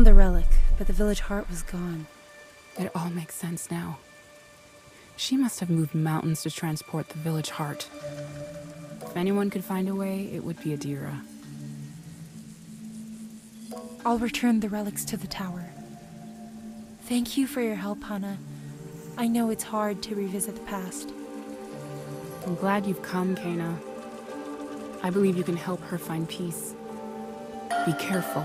found the relic, but the village heart was gone. It all makes sense now. She must have moved mountains to transport the village heart. If anyone could find a way, it would be Adira. I'll return the relics to the tower. Thank you for your help, Hana. I know it's hard to revisit the past. I'm glad you've come, Kena. I believe you can help her find peace. Be careful.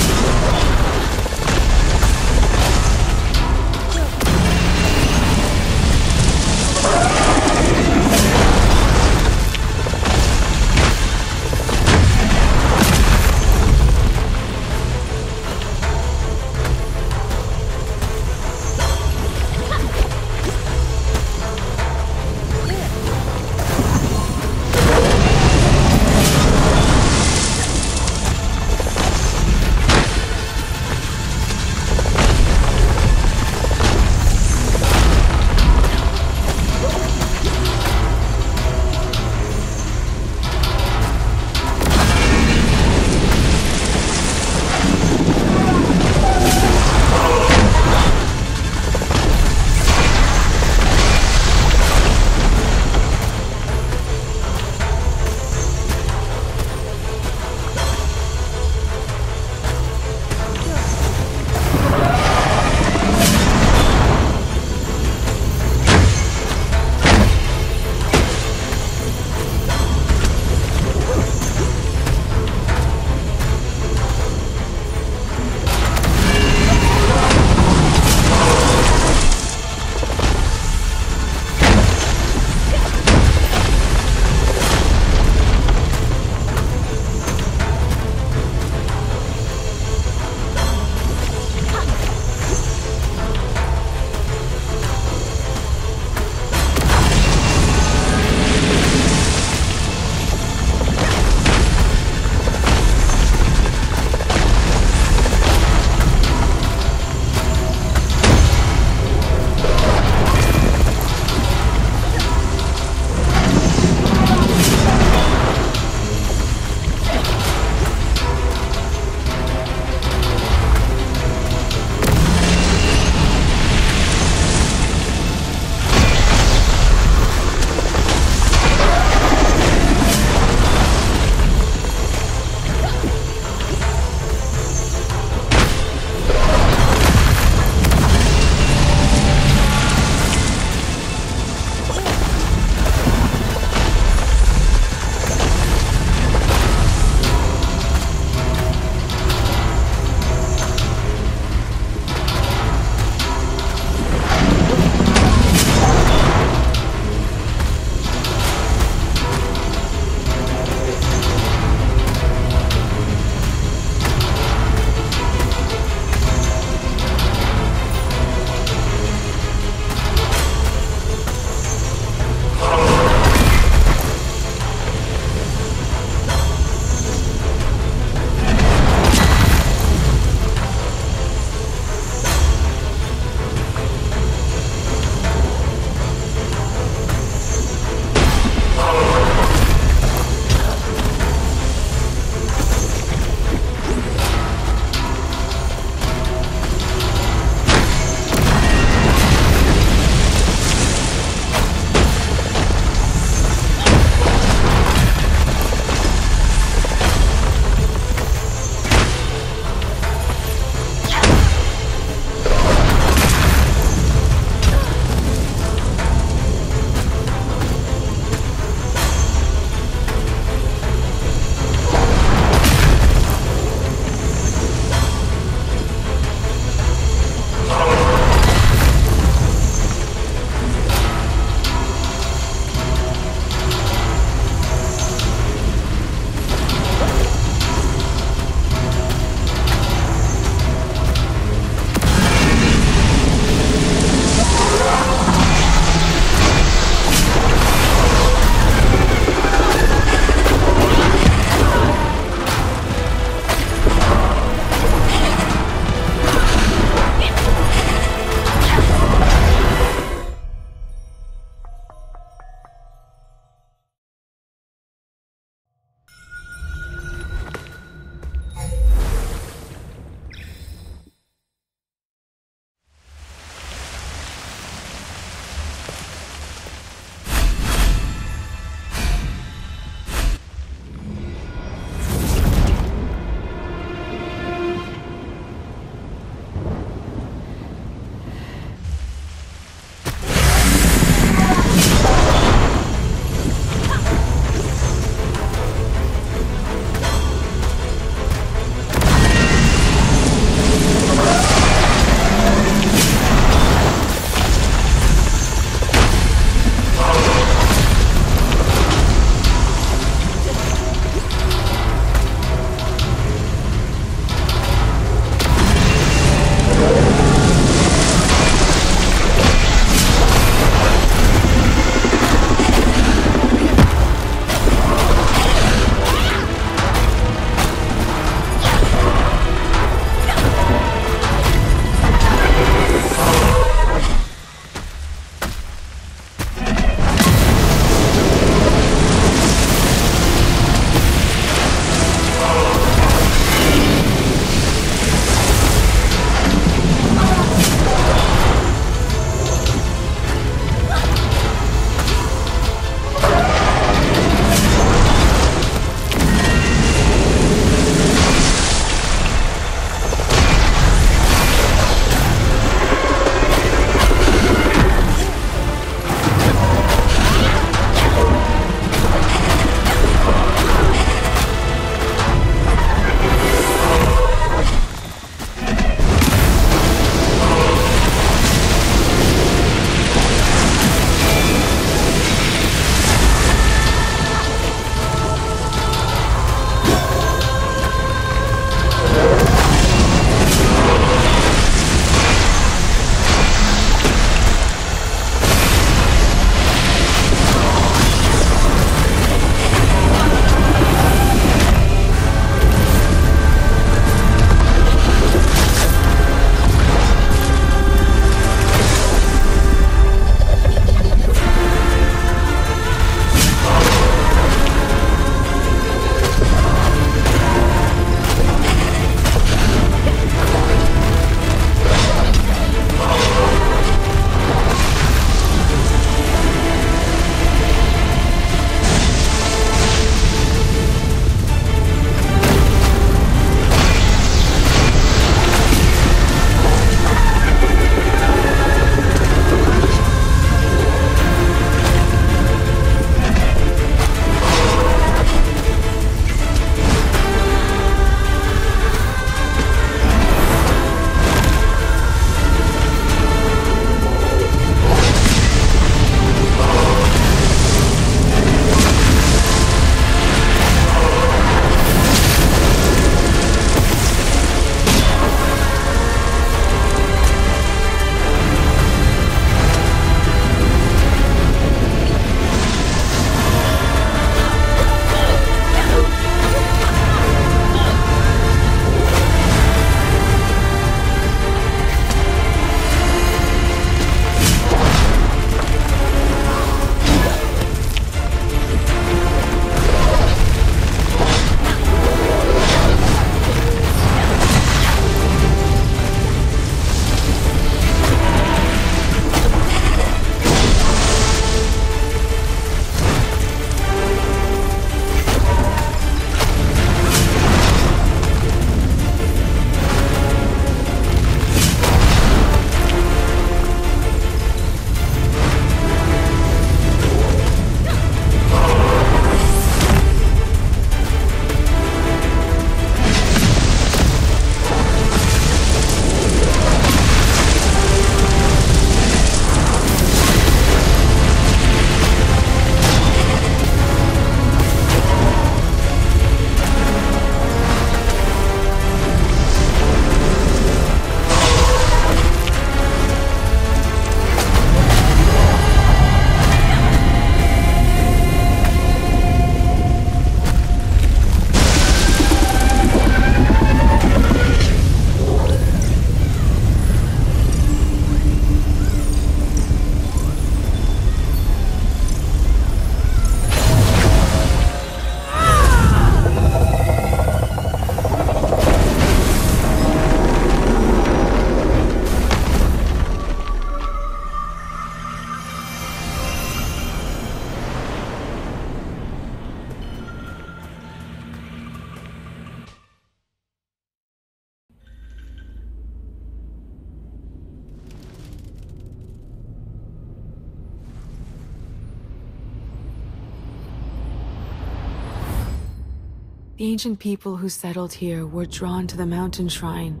The ancient people who settled here were drawn to the mountain shrine.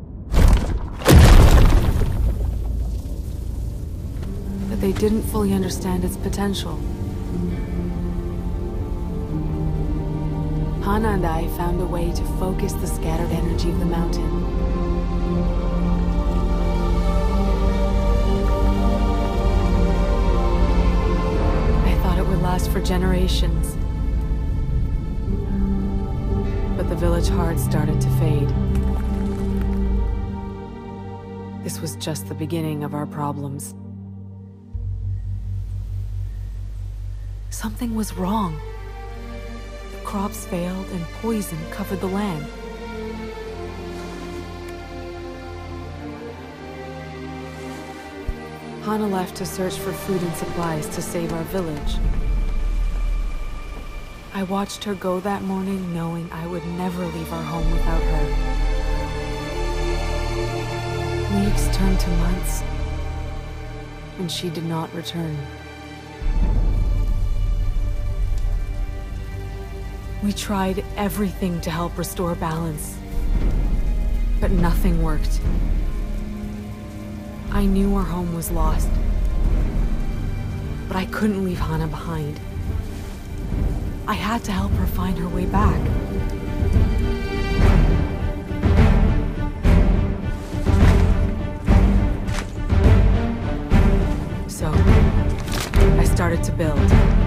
But they didn't fully understand its potential. Hana and I found a way to focus the scattered energy of the mountain. I thought it would last for generations. But the village heart started to fade. This was just the beginning of our problems. Something was wrong. Crops failed and poison covered the land. Hana left to search for food and supplies to save our village. I watched her go that morning knowing I would never leave our home without her. Weeks turned to months, and she did not return. We tried everything to help restore balance, but nothing worked. I knew our home was lost, but I couldn't leave Hana behind. I had to help her find her way back. So, I started to build.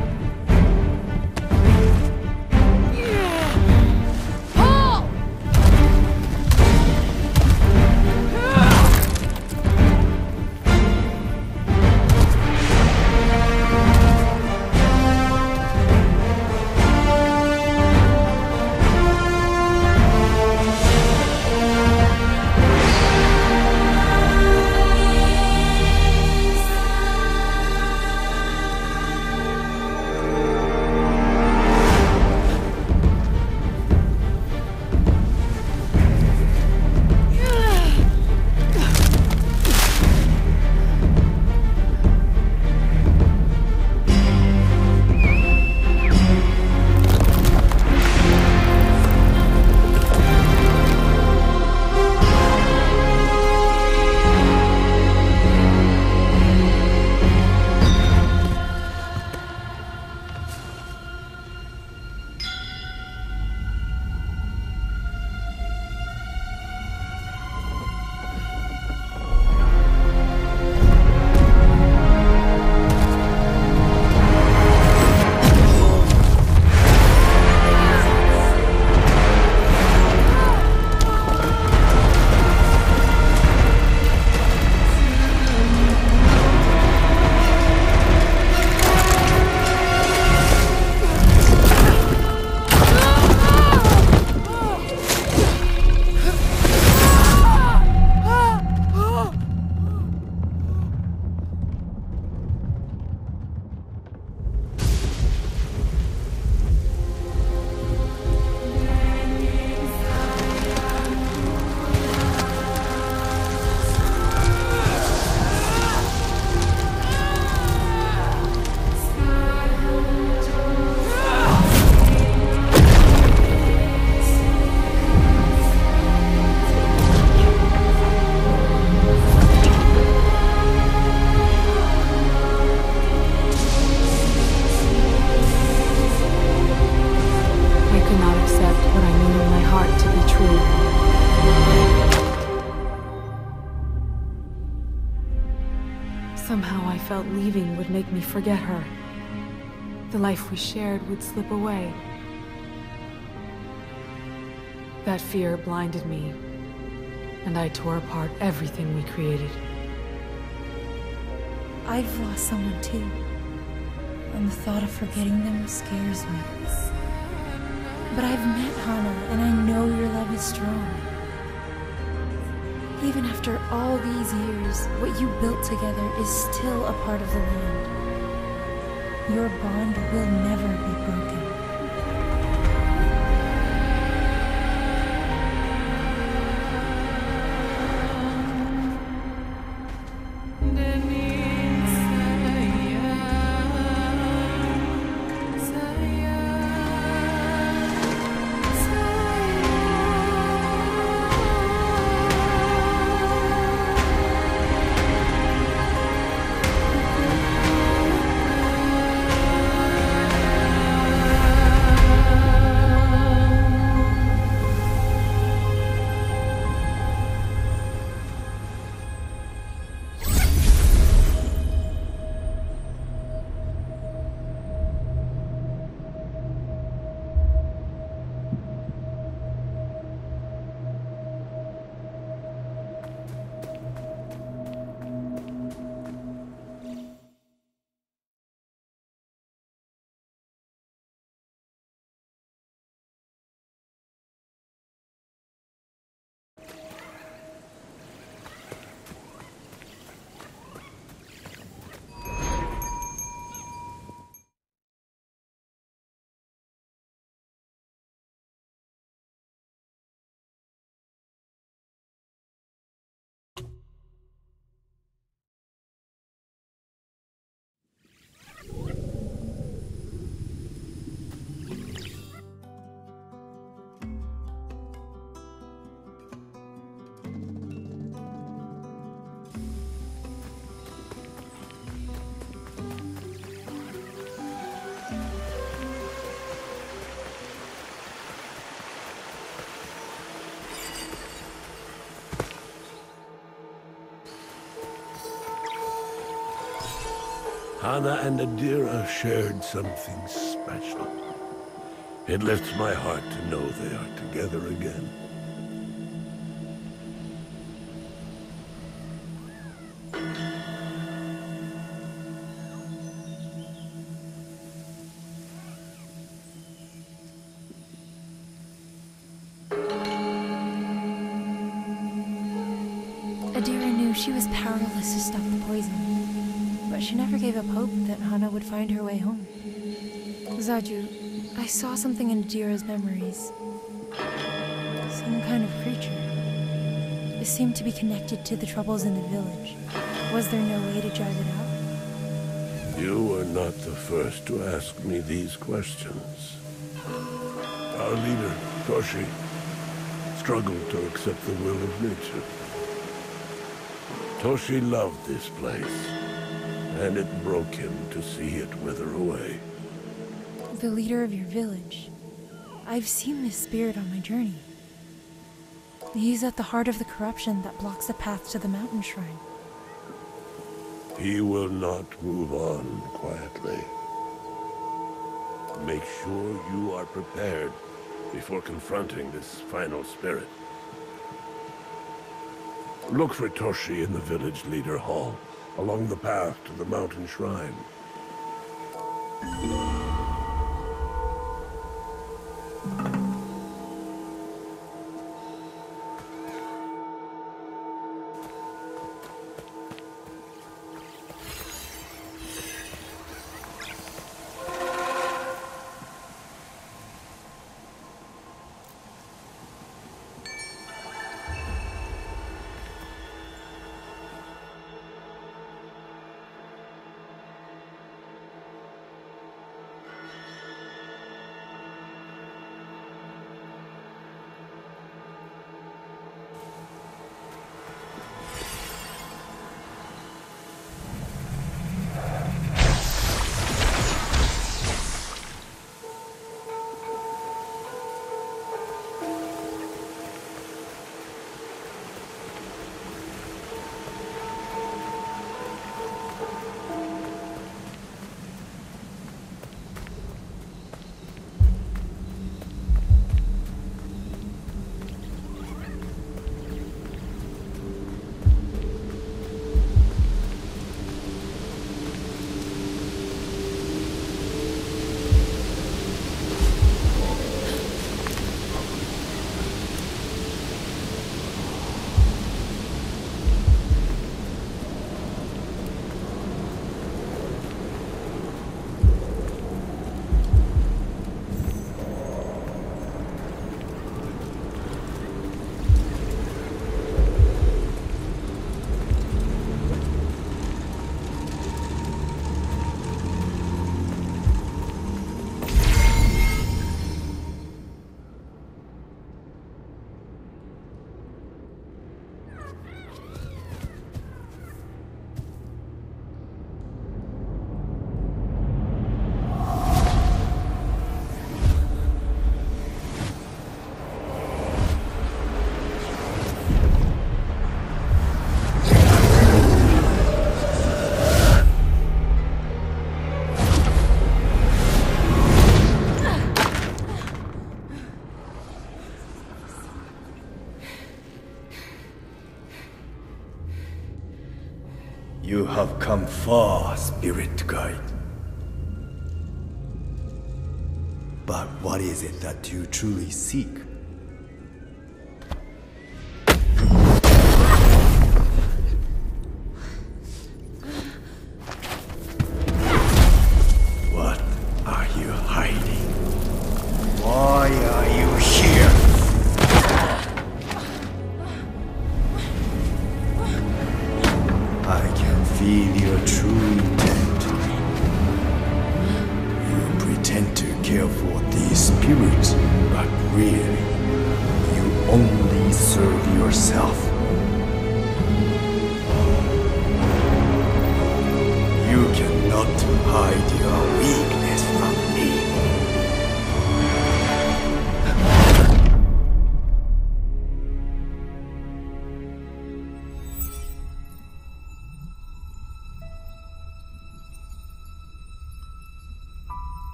Somehow I felt leaving would make me forget her. The life we shared would slip away. That fear blinded me, and I tore apart everything we created. I've lost someone too, and the thought of forgetting them scares me. But I've met Hana, and I know your love is strong. Even after all these years, what you built together is still a part of the land. Your bond will never be broken. Hana and Adira shared something special. It lifts my heart to know they are together again. Adira knew she was powerless to stop the poison, but she never gave up hope that Hana would find her way home. Zaju, I saw something in Adira's memories. Some kind of creature. It seemed to be connected to the troubles in the village. Was there no way to drive it out? You are not the first to ask me these questions. Our leader, Toshi, struggled to accept the will of nature. Toshi loved this place, and it broke him to see it wither away. The leader of your village. I've seen this spirit on my journey. He's at the heart of the corruption that blocks the path to the mountain shrine. He will not move on quietly. Make sure you are prepared before confronting this final spirit. Look for Toshi in the village leader hall, along the path to the mountain shrine. You have come far, Spirit Guide. But what is it that you truly seek? What are you hiding? Why are you here? I can feel your true intent. You pretend to care for these spirits, but really, you only serve yourself. You cannot hide your weakness from me.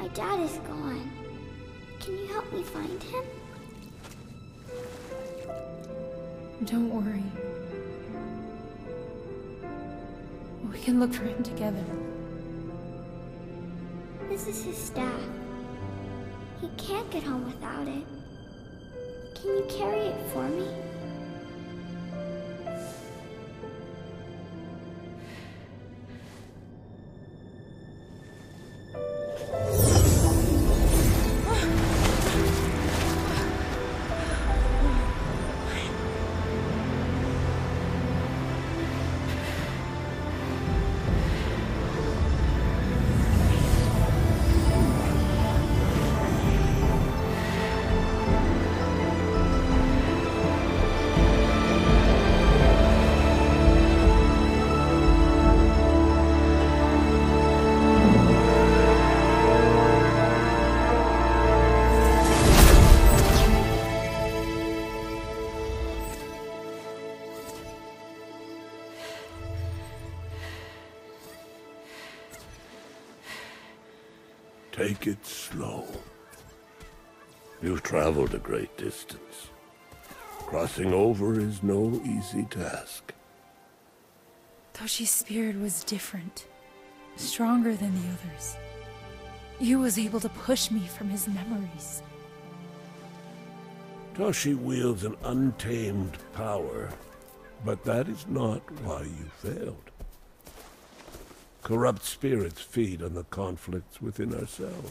My dad is gone. Can you help me find him? Don't worry. We can look for him together. This is his staff. He can't get home without it. Can you carry it for me? Take it slow. You've traveled a great distance. Crossing over is no easy task. Toshi's spirit was different, stronger than the others. He was able to push me from his memories. Toshi wields an untamed power, but that is not why you failed. Corrupt spirits feed on the conflicts within ourselves.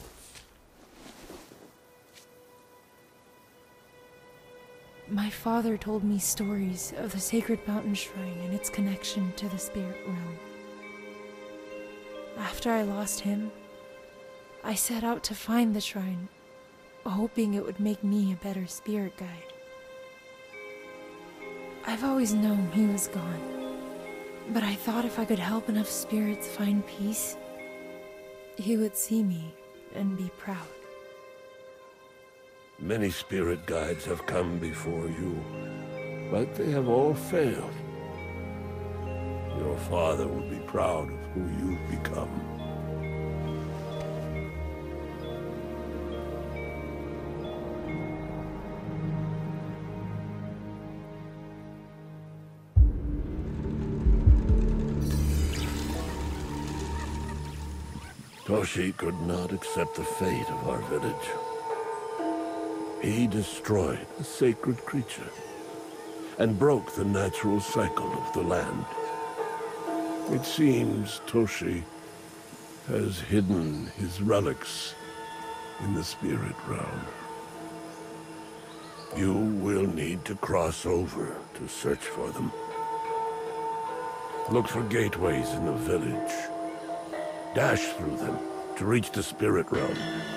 My father told me stories of the sacred mountain shrine and its connection to the spirit realm. After I lost him, I set out to find the shrine, hoping it would make me a better spirit guide. I've always known he was gone. But I thought if I could help enough spirits find peace, he would see me and be proud. Many spirit guides have come before you, but they have all failed. Your father would be proud of who you've become. Toshi could not accept the fate of our village. He destroyed a sacred creature and broke the natural cycle of the land. It seems Toshi has hidden his relics in the spirit realm. You will need to cross over to search for them. Look for gateways in the village. Dash through them to reach the spirit realm.